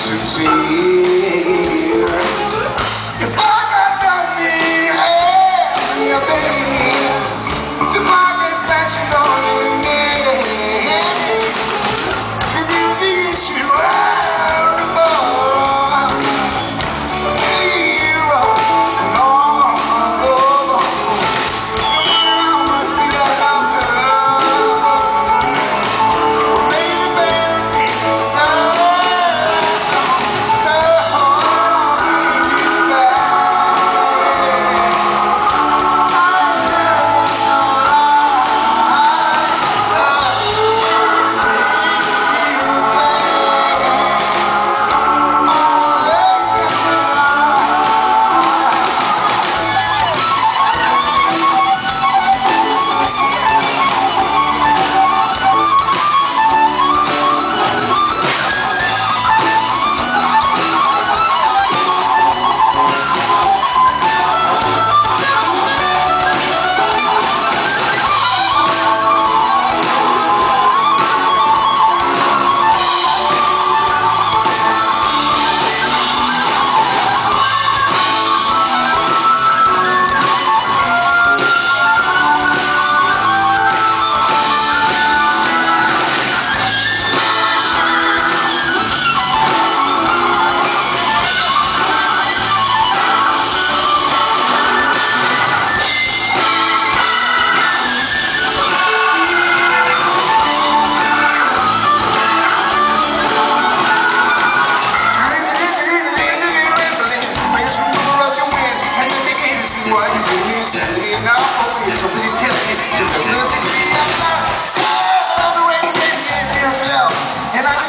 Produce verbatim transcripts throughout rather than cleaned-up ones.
sincere. If I got nothing, hey, baby, to my confession on me, to do the issue out of all, you are long ago. No matter how much we got out to baby, baby, no, no,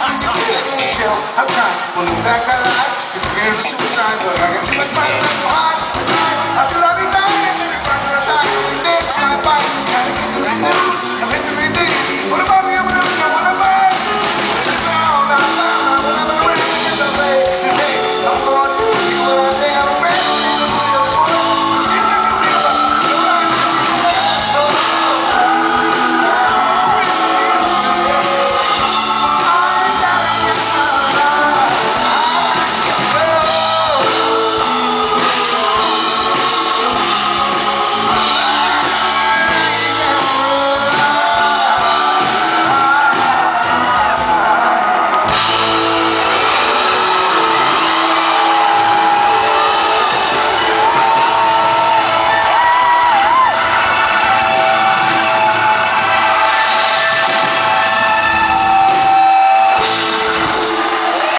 I'm trying, well, in fact, I lied. It's suicide, but I got too much money left behind.